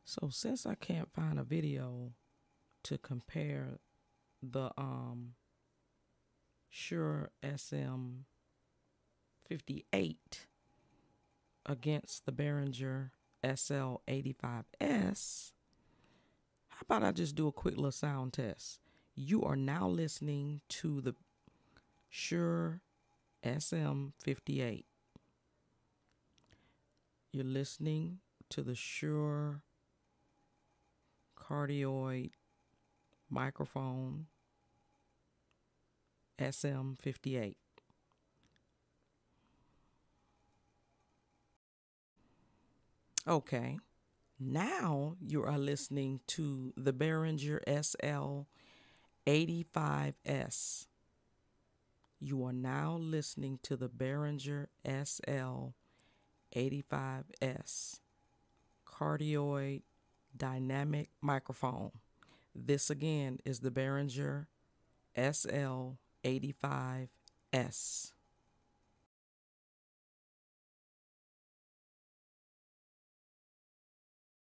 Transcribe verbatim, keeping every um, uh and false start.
So since I can't find a video to compare the um SHURE S M fifty-eight against the BEHRINGER S L eighty-five S, how about I just do a quick little sound test? You are now listening to the SHURE S M fifty-eight. You're listening to the SHURE cardioid microphone S M fifty-eight. Okay, now you are listening to the BEHRINGER S L eighty-five S. You are now listening to the BEHRINGER S L eighty-five S cardioid dynamic microphone. This again is the BEHRINGER S L eighty-five S.